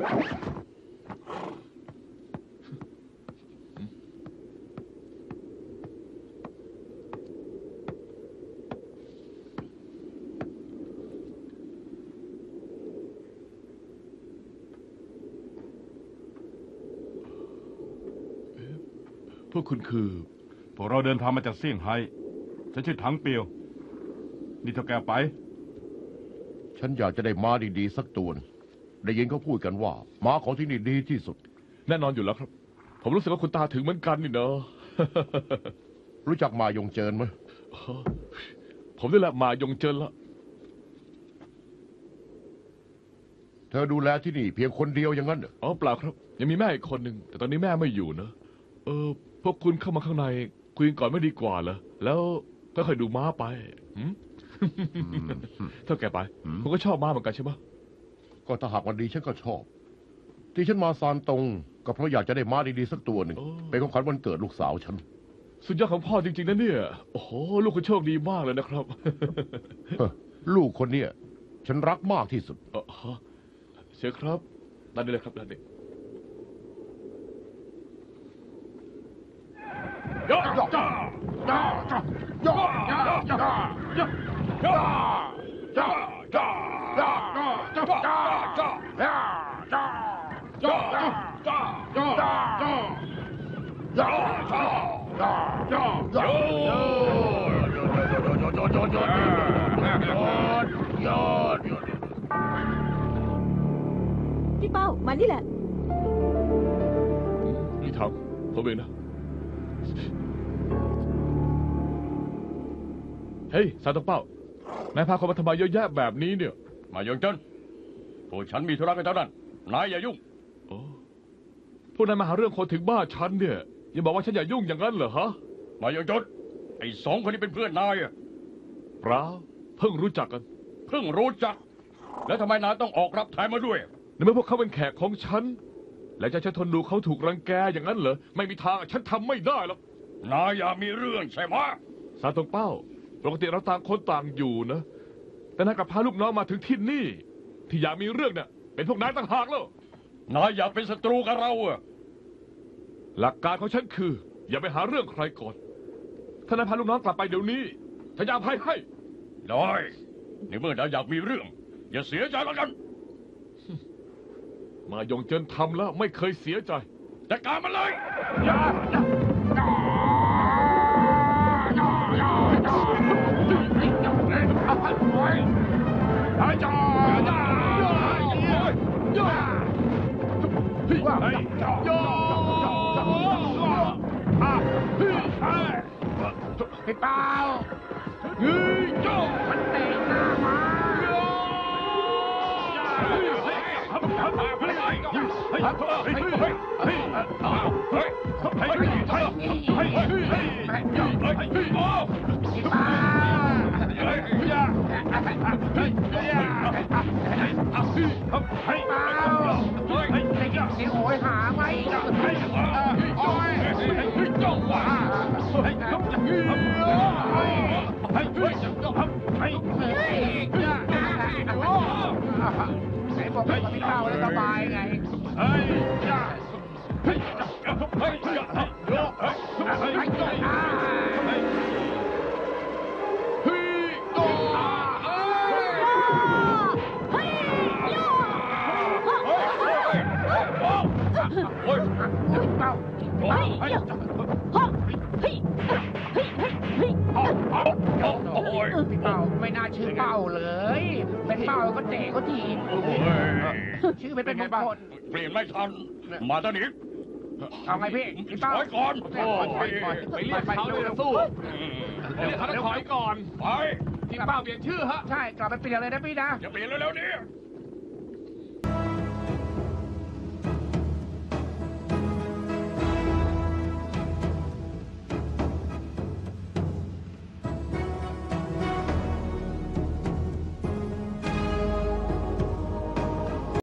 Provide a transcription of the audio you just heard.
พวกคุณคือพวกเราเดินทางมาจากเซี่ยงไฮ้ฉันชื่อถังเปียวนี่เท่าแกไปฉันอยากจะได้ม้าดีๆสักตัวได้ยินเขาพูดกันว่าม้าของที่นี่ดีที่สุดแน่นอนอยู่แล้วครับผมรู้สึกว่าคุณตาถึงเหมือนกันนี่เนอะรู้จักมายงเจินไหมผมนี่แหละมายงเจินละเธอดูแลที่นี่เพียงคนเดียวอย่างนั้นเหรออ๋อเปล่าครับยังมีแม่อีกคนหนึ่งแต่ตอนนี้แม่ไม่อยู่นะพวกคุณเข้ามาข้างในคุยกันก่อนไม่ดีกว่าเหรอแล้วก็ค่อยดูม้าไปถ้าแกไปคุณก็ชอบม้าเหมือนกันใช่ไหมก็ถ้าหากวันดีฉันก็ชอบที่ฉันมาซานตงก็เพราะอยากจะได้ม้าดีๆสักตัวหนึ่งเป็นของขวัญวันเกิดลูกสาวฉันสุดยอดของพ่อจริงๆนะเนี่ยโอ้โหลูกคุณโชคดีมากเลยนะครับลูกคนเนี้ยฉันรักมากที่สุดเชิญครับด้านนี้เลยครับด้านนี้พี่เป้ามานี่แหละนี่ทางผมเองนะเฮ้ยซานตงเป้านายพาคนมาทำไมเยอะแยะแบบนี้เนี่ยมายงเจินพวกฉันมีธุระกันเท่านั้นนายอย่ายุ่งพวกนายมาหาเรื่องคนถึงบ้านฉันเนี่ยยังบอกว่าฉันอย่ายุ่งอย่างนั้นเหรอฮะมายงเจินไอ้สองคนนี้เป็นเพื่อนนายอะเปล่าเพิ่งรู้จักกันเพิ่งรู้จักแล้วทำไมนายต้องออกรับแทนมาด้วยในเมื่อพวกเขาเป็นแขกของฉันและจะทนดูเขาถูกรังแกอย่างนั้นเหรอไม่มีทางฉันทำไม่ได้หรอกนายอย่ามีเรื่องใช่ไหมซานตงเป้าปกติเราต่างคนต่างอยู่นะแต่นายกลับพาลูกน้องมาถึงที่นี่ที่อยากมีเรื่องเนี่ยเป็นพวกนายต่างหากแล้วนายอยากเป็นศัตรูกับเราอะหลักการของฉันคืออย่าไปหาเรื่องใครก่อนถ้านายพาลูกน้องกลับไปเดี๋ยวนี้ฉันจะอภัยให้ได้ในเมื่อนายอยากมีเรื่องอย่าเสียใจแล้วกันมายงเจินทำแล้วไม่เคยเสียใจจัดการมันเลยพี่เปามันเตะหน้ามาโอ้ยหาไหมโอ้ยจ้องว่าไหนบอกว่าพี่เป้าแล้วสบายไงพี่เป้าไม่น่าชื่อเป้าเลยเป็นเป้าก็เตะเขาทีชื่อเป็นมงคลเปลี่ยนไม่ทันมาตอนนี้เอาไงพี่พี่เป้าถอยก่อนไปเรียกเขาเลยสู้เรียกเขาถอยก่อนไปพี่เป้าเปลี่ยนชื่อฮะใช่กลับไปเปลี่ยนเลยนะพี่นะอย่าเปลี่ยนเร็วๆนี้